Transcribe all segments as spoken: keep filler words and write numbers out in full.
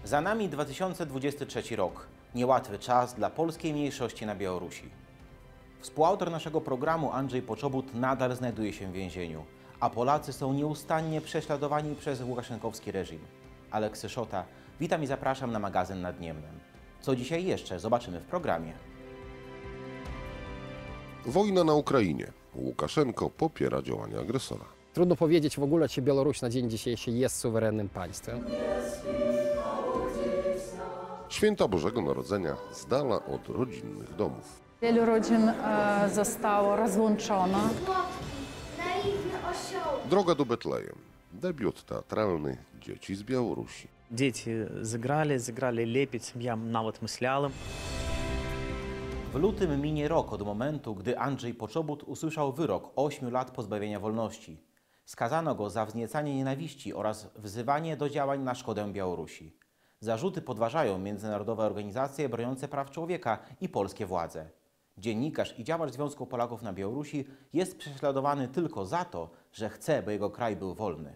Za nami dwa tysiące dwudziesty trzeci rok. Niełatwy czas dla polskiej mniejszości na Białorusi. Współautor naszego programu Andrzej Poczobut nadal znajduje się w więzieniu, a Polacy są nieustannie prześladowani przez łukaszenkowski reżim. Aleks Szota, witam i zapraszam na magazyn Nad Niemnem. Co dzisiaj jeszcze zobaczymy w programie. Wojna na Ukrainie. Łukaszenko popiera działania agresora. Trudno powiedzieć w ogóle, czy Białoruś na dzień dzisiejszy jest suwerennym państwem. Święta Bożego Narodzenia z dala od rodzinnych domów. Wielu rodzin e, zostało rozłączono. Droga do Betlejem. Debiut teatralny dzieci z Białorusi. Dzieci zagrali, zagrali lepiej, ja nawet myślałem. W lutym minie rok od momentu, gdy Andrzej Poczobut usłyszał wyrok ośmiu lat pozbawienia wolności. Skazano go za wzniecanie nienawiści oraz wzywanie do działań na szkodę Białorusi. Zarzuty podważają międzynarodowe organizacje broniące praw człowieka i polskie władze. Dziennikarz i działacz Związku Polaków na Białorusi jest prześladowany tylko za to, że chce, by jego kraj był wolny.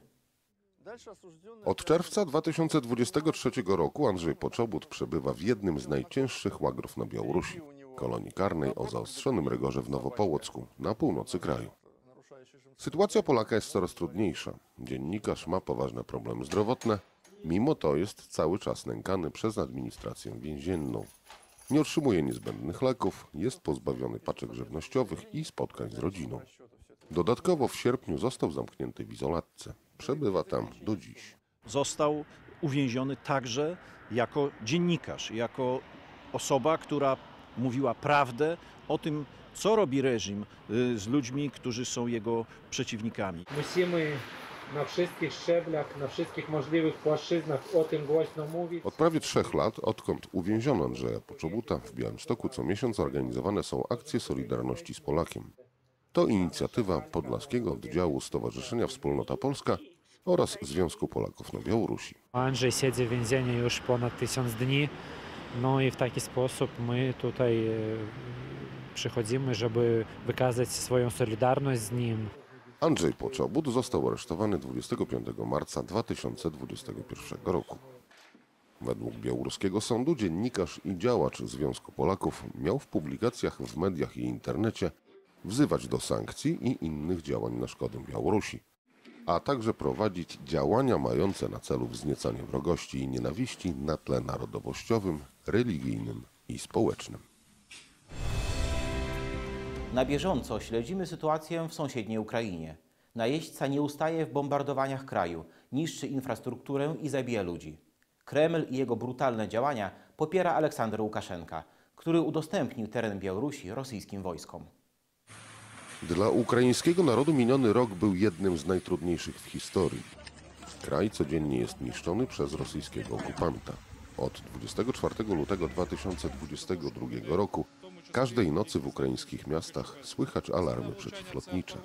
Od czerwca dwa tysiące dwudziestego trzeciego roku Andrzej Poczobut przebywa w jednym z najcięższych łagrów na Białorusi, kolonii karnej o zaostrzonym rygorze w Nowopołocku, na północy kraju. Sytuacja Polaka jest coraz trudniejsza. Dziennikarz ma poważne problemy zdrowotne, mimo to jest cały czas nękany przez administrację więzienną. Nie otrzymuje niezbędnych leków, jest pozbawiony paczek żywnościowych i spotkań z rodziną. Dodatkowo w sierpniu został zamknięty w izolatce. Przebywa tam do dziś. Został uwięziony także jako dziennikarz, jako osoba, która mówiła prawdę o tym, co robi reżim z ludźmi, którzy są jego przeciwnikami. Musimy na wszystkich szczeblach, na wszystkich możliwych płaszczyznach o tym głośno mówić. Od prawie trzech lat, odkąd uwięziono Andrzeja Poczobuta, w Białymstoku co miesiąc organizowane są akcje Solidarności z Polakiem. To inicjatywa Podlaskiego Oddziału Stowarzyszenia Wspólnota Polska oraz Związku Polaków na Białorusi. Andrzej siedzi w więzieniu już ponad tysiąc dni, no i w taki sposób my tutaj przychodzimy, żeby wykazać swoją solidarność z nim. Andrzej Poczobut został aresztowany dwudziestego piątego marca dwa tysiące dwudziestego pierwszego roku. Według białoruskiego sądu dziennikarz i działacz Związku Polaków miał w publikacjach w mediach i internecie wzywać do sankcji i innych działań na szkodę Białorusi, a także prowadzić działania mające na celu wzniecanie wrogości i nienawiści na tle narodowościowym, religijnym i społecznym. Na bieżąco śledzimy sytuację w sąsiedniej Ukrainie. Najeźdźca nie ustaje w bombardowaniach kraju, niszczy infrastrukturę i zabija ludzi. Kreml i jego brutalne działania popiera Aleksander Łukaszenka, który udostępnił teren Białorusi rosyjskim wojskom. Dla ukraińskiego narodu miniony rok był jednym z najtrudniejszych w historii. Kraj codziennie jest niszczony przez rosyjskiego okupanta. Od dwudziestego czwartego lutego dwa tysiące dwudziestego drugiego roku każdej nocy w ukraińskich miastach słychać alarmy przeciwlotnicze.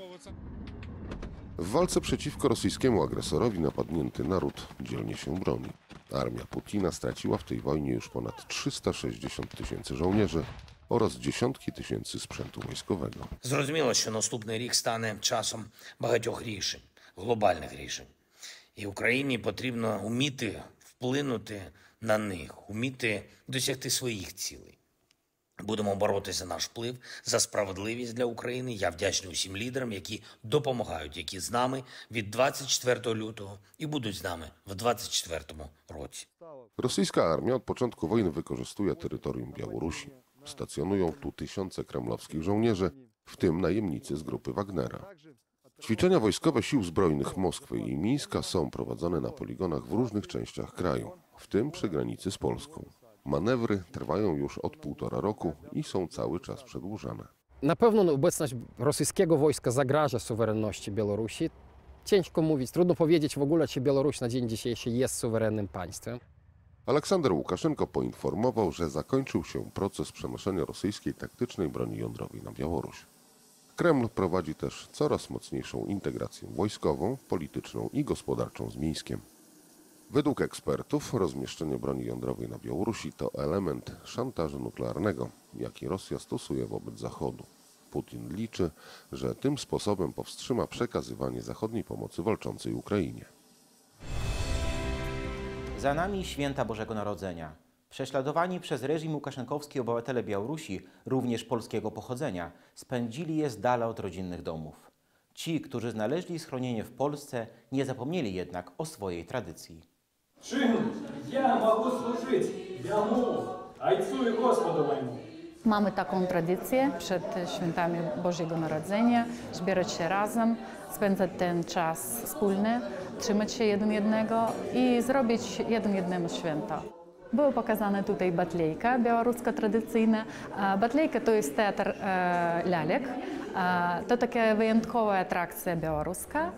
W walce przeciwko rosyjskiemu agresorowi napadnięty naród dzielnie się broni. Armia Putina straciła w tej wojnie już ponad trzysta sześćdziesiąt tysięcy żołnierzy oraz dziesiątki tysięcy sprzętu wojskowego. Зрозуміло, що наступний рік стане часом багатьох рішень, глобальних рішень. І Україні потрібно вміти вплинути на них, вміти досягти своїх цілей. Будемо боротися за наш вплив, за справедливість для України. Я вдячний усім лідерам, які допомагають, які з нами від двадцять четвертого lutego і будуть з нами в двадцять четвертому році. Rosyjska armia od początku wojny wykorzystuje terytorium Białorusi. Stacjonują tu tysiące kremlowskich żołnierzy, w tym najemnicy z grupy Wagnera. Ćwiczenia wojskowe sił zbrojnych Moskwy i Mińska są prowadzone na poligonach w różnych częściach kraju, w tym przy granicy z Polską. Manewry trwają już od półtora roku i są cały czas przedłużane. Na pewno obecność rosyjskiego wojska zagraża suwerenności Białorusi. Ciężko mówić, trudno powiedzieć w ogóle, czy Białoruś na dzień dzisiejszy jest suwerennym państwem. Aleksander Łukaszenko poinformował, że zakończył się proces przenoszenia rosyjskiej taktycznej broni jądrowej na Białoruś. Kreml prowadzi też coraz mocniejszą integrację wojskową, polityczną i gospodarczą z Mińskiem. Według ekspertów rozmieszczenie broni jądrowej na Białorusi to element szantażu nuklearnego, jaki Rosja stosuje wobec Zachodu. Putin liczy, że tym sposobem powstrzyma przekazywanie zachodniej pomocy walczącej Ukrainie. Za nami święta Bożego Narodzenia. Prześladowani przez reżim łukaszenkowski obywatele Białorusi, również polskiego pochodzenia, spędzili je z dala od rodzinnych domów. Ci, którzy znaleźli schronienie w Polsce, nie zapomnieli jednak o swojej tradycji. Czym ja mogę służyć Jemu, Ojcu i Gospodu mojemu? Mamy taką tradycję przed świętami Bożego Narodzenia, zbierać się razem, spędzać ten czas wspólny, trzymać się jeden jednego i zrobić jeden jednemu święta. Było pokazane tutaj batlejka białoruska tradycyjna. Batlejka to jest teatr e, lalek. E, to taka wyjątkowa atrakcja białoruska.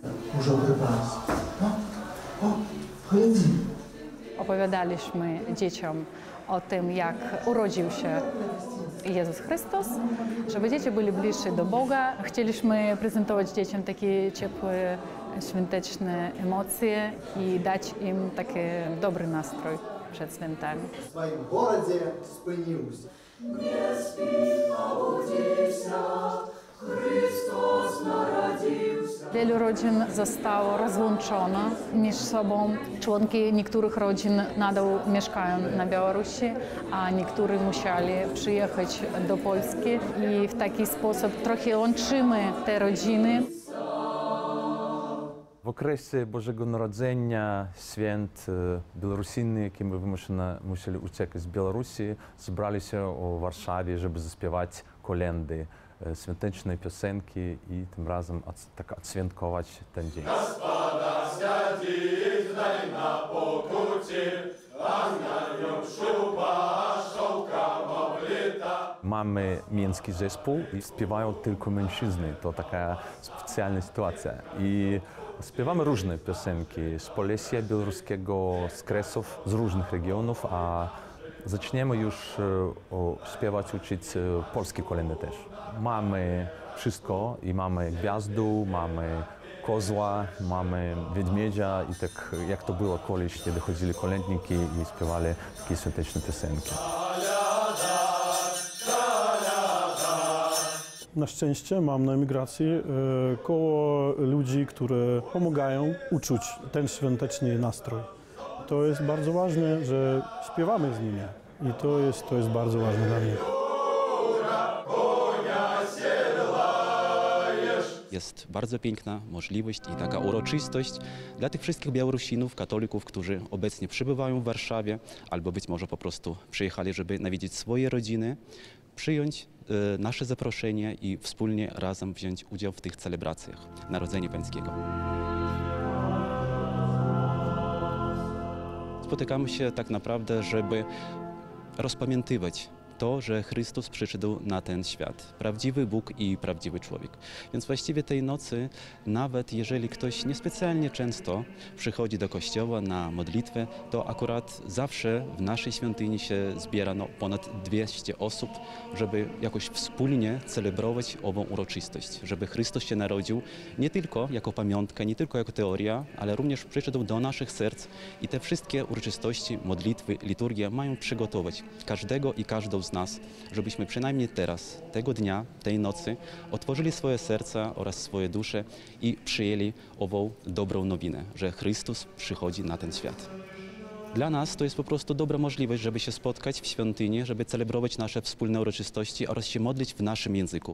Opowiadaliśmy dzieciom o tym, jak urodził się Jezus Chrystus, żeby dzieci byli bliżsi do Boga. Chcieliśmy prezentować dzieciom takie ciepłe, świąteczne emocje i dać im taki dobry nastrój przed świętami. W swoim gorodzie spełniłся. Nie śpi, obudzisz się, Chrystus narodziłся. Wielu rodzin zostało rozłączonych między sobą. Członki niektórych rodzin nadal mieszkają na Białorusi, a niektórzy musieli przyjechać do Polski i w taki sposób trochę łączymy te rodziny. W okresie Bożego Narodzenia święt Białorusinny, jakie my wymuszone musieli uciekać z Białorusi, zebrali się w Warszawie, żeby zaśpiewać kolędy, świąteczne piosenki i tym razem tak odświętkować ten dzień. Mamy mięski zespół i śpiewają tylko mężczyzny. To taka specjalna sytuacja. I śpiewamy różne piosenki z Polesia białoruskiego, z Kresów, z różnych regionów, a zaczniemy już o, śpiewać, uczyć polskie kolędy też. Mamy wszystko i mamy gwiazdu, mamy kozła, mamy wiedźmiedzia i tak jak to było kiedyś, kiedy chodzili kolędniki i śpiewali takie świąteczne piosenki. Na szczęście mam na emigracji e, koło ludzi, które pomagają uczuć ten świąteczny nastrój. To jest bardzo ważne, że śpiewamy z nimi i to jest, to jest bardzo ważne dla mnie. Jest bardzo piękna możliwość i taka uroczystość dla tych wszystkich Białorusinów, katolików, którzy obecnie przebywają w Warszawie albo być może po prostu przyjechali, żeby nawiedzić swoje rodziny, przyjąć e, nasze zaproszenie i wspólnie razem wziąć udział w tych celebracjach Narodzenia Pańskiego. Spotykamy się tak naprawdę, żeby rozpamiętywać to, że Chrystus przyszedł na ten świat. Prawdziwy Bóg i prawdziwy człowiek. Więc właściwie tej nocy, nawet jeżeli ktoś niespecjalnie często przychodzi do kościoła na modlitwę, to akurat zawsze w naszej świątyni się zbiera no, ponad dwieście osób, żeby jakoś wspólnie celebrować ową uroczystość. Żeby Chrystus się narodził nie tylko jako pamiątka, nie tylko jako teoria, ale również przyszedł do naszych serc i te wszystkie uroczystości, modlitwy, liturgia mają przygotować każdego i każdą z nas, żebyśmy przynajmniej teraz, tego dnia, tej nocy, otworzyli swoje serca oraz swoje dusze i przyjęli ową dobrą nowinę, że Chrystus przychodzi na ten świat. Dla nas to jest po prostu dobra możliwość, żeby się spotkać w świątyni, żeby celebrować nasze wspólne uroczystości oraz się modlić w naszym języku.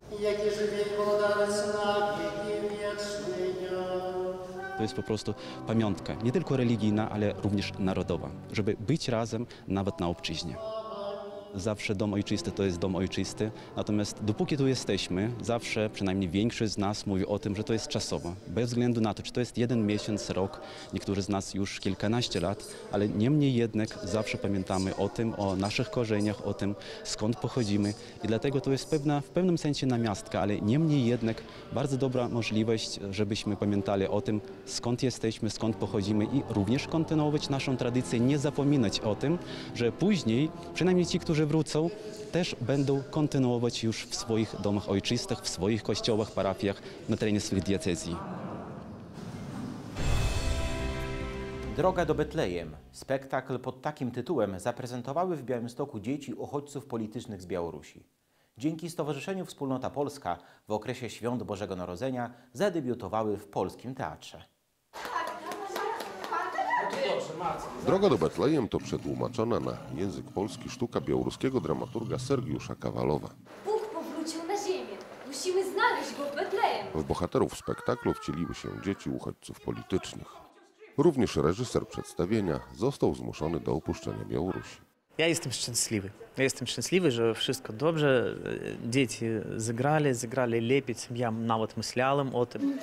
To jest po prostu pamiątka, nie tylko religijna, ale również narodowa, żeby być razem nawet na obczyźnie. Zawsze dom ojczysty to jest dom ojczysty, natomiast dopóki tu jesteśmy, zawsze, przynajmniej większość z nas mówi o tym, że to jest czasowo. Bez względu na to, czy to jest jeden miesiąc, rok, niektórzy z nas już kilkanaście lat, ale niemniej jednak zawsze pamiętamy o tym, o naszych korzeniach, o tym, skąd pochodzimy i dlatego to jest pewna, w pewnym sensie namiastka, ale niemniej jednak bardzo dobra możliwość, żebyśmy pamiętali o tym, skąd jesteśmy, skąd pochodzimy i również kontynuować naszą tradycję, nie zapominać o tym, że później, przynajmniej ci, którzy wrócą, też będą kontynuować już w swoich domach ojczystych, w swoich kościołach, parafiach, na terenie swoich diecezji. Droga do Betlejem. Spektakl pod takim tytułem zaprezentowały w Białymstoku dzieci uchodźców politycznych z Białorusi. Dzięki Stowarzyszeniu Wspólnota Polska w okresie Świąt Bożego Narodzenia zadebiutowały w polskim teatrze. Droga do Betlejem to przetłumaczona na język polski sztuka białoruskiego dramaturga Sergiusza Kawalowa. Bóg powrócił na ziemię. Musimy znaleźć go w Betlejem. W bohaterów spektaklu wcieliły się dzieci uchodźców politycznych. Również reżyser przedstawienia został zmuszony do opuszczenia Białorusi. Ja jestem szczęśliwy. Ja jestem szczęśliwy, że wszystko dobrze. Dzieci zagrali, zagrali lepiej, ja nawet myślałem o tym.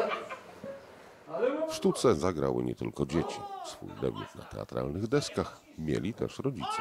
W sztuce zagrały nie tylko dzieci. Swój debiut na teatralnych deskach mieli też rodzice.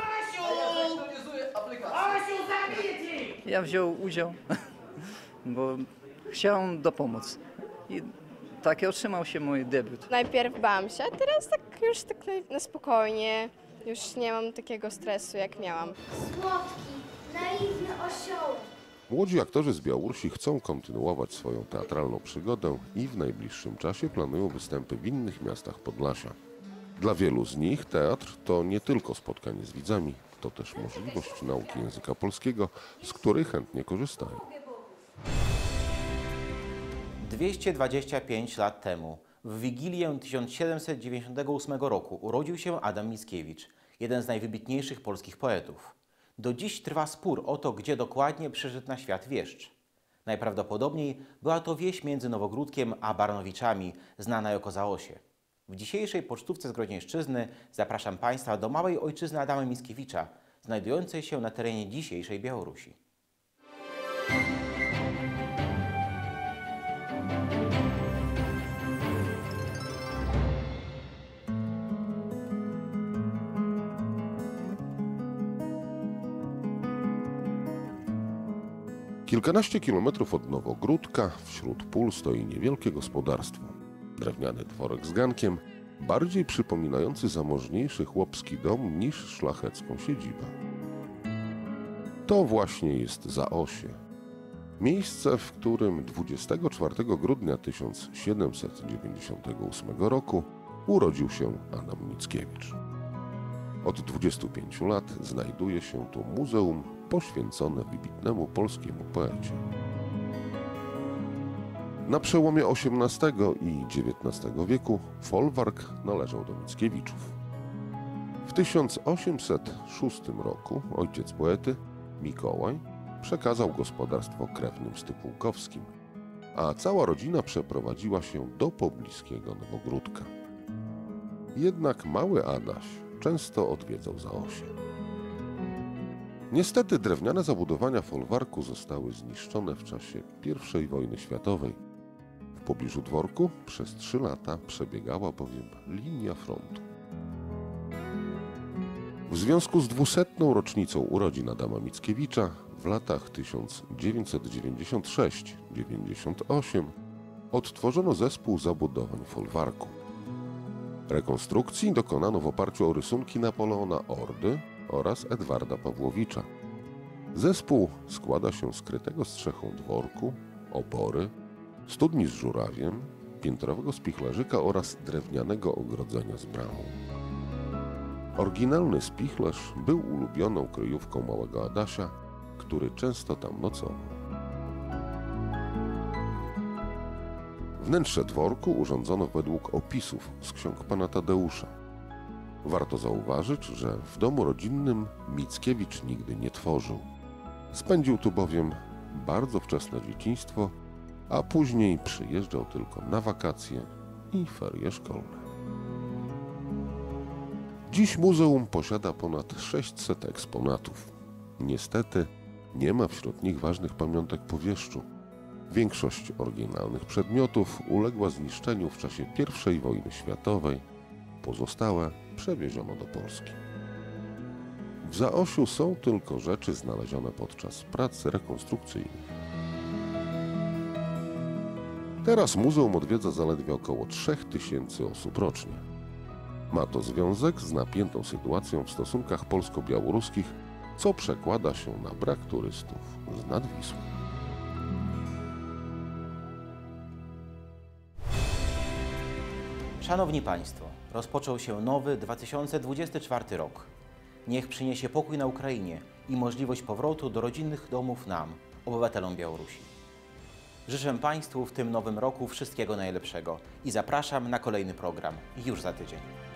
Ja wziął udział, bo chciałem dopomóc. I taki otrzymał się mój debiut. Najpierw bałam się, a teraz tak już tak na spokojnie. Już nie mam takiego stresu, jak miałam. Słodki, naiwny osioł. Młodzi aktorzy z Białorusi chcą kontynuować swoją teatralną przygodę i w najbliższym czasie planują występy w innych miastach Podlasia. Dla wielu z nich teatr to nie tylko spotkanie z widzami, to też możliwość nauki języka polskiego, z której chętnie korzystają. dwieście dwadzieścia pięć lat temu, w Wigilię tysiąc siedemset dziewięćdziesiątego ósmego roku, urodził się Adam Mickiewicz, jeden z najwybitniejszych polskich poetów. Do dziś trwa spór o to, gdzie dokładnie przyszedł na świat wieszcz. Najprawdopodobniej była to wieś między Nowogródkiem a Baranowiczami, znana jako Zaosie. W dzisiejszej pocztówce z Grodzieńszczyzny zapraszam Państwa do małej ojczyzny Adama Mickiewicza, znajdującej się na terenie dzisiejszej Białorusi. Kilkanaście kilometrów od Nowogródka wśród pól stoi niewielkie gospodarstwo. Drewniany dworek z gankiem, bardziej przypominający zamożniejszy chłopski dom niż szlachecką siedzibę. To właśnie jest Zaosie. Miejsce, w którym dwudziestego czwartego grudnia tysiąc siedemset dziewięćdziesiątego ósmego roku urodził się Adam Mickiewicz. Od dwudziestu pięciu lat znajduje się tu muzeum poświęcone wybitnemu polskiemu poecie. Na przełomie osiemnastego i dziewiętnastego wieku folwark należał do Mickiewiczów. W tysiąc osiemset szóstym roku ojciec poety, Mikołaj, przekazał gospodarstwo krewnym Stypułkowskim, a cała rodzina przeprowadziła się do pobliskiego Nowogródka. Jednak mały Adaś często odwiedzał Zaosię. Niestety drewniane zabudowania folwarku zostały zniszczone w czasie pierwszej wojny światowej. W pobliżu dworku przez trzy lata przebiegała bowiem linia frontu. W związku z dwusetną rocznicą urodzin Adama Mickiewicza w latach tysiąc dziewięćset dziewięćdziesiąt sześć do dziewięćdziesiąt osiem odtworzono zespół zabudowań folwarku. Rekonstrukcji dokonano w oparciu o rysunki Napoleona Ordy oraz Edwarda Pawłowicza. Zespół składa się z krytego strzechą dworku, obory, studni z żurawiem, piętrowego spichlerzyka oraz drewnianego ogrodzenia z bramą. Oryginalny spichlerz był ulubioną kryjówką małego Adasia, który często tam nocował. Wnętrze dworku urządzono według opisów z ksiąg pana Tadeusza. Warto zauważyć, że w domu rodzinnym Mickiewicz nigdy nie tworzył. Spędził tu bowiem bardzo wczesne dzieciństwo, a później przyjeżdżał tylko na wakacje i ferie szkolne. Dziś muzeum posiada ponad sześćset eksponatów. Niestety nie ma wśród nich ważnych pamiątek po wieszczu. Większość oryginalnych przedmiotów uległa zniszczeniu w czasie pierwszej wojny światowej. Pozostałe przewieziono do Polski. W Zaosiu są tylko rzeczy znalezione podczas prac rekonstrukcyjnych. Teraz muzeum odwiedza zaledwie około trzech tysięcy osób rocznie. Ma to związek z napiętą sytuacją w stosunkach polsko-białoruskich, co przekłada się na brak turystów z nad Wisły. Szanowni Państwo, rozpoczął się nowy dwa tysiące dwudziesty czwarty rok. Niech przyniesie pokój na Ukrainie i możliwość powrotu do rodzinnych domów nam, obywatelom Białorusi. Życzę Państwu w tym nowym roku wszystkiego najlepszego i zapraszam na kolejny program już za tydzień.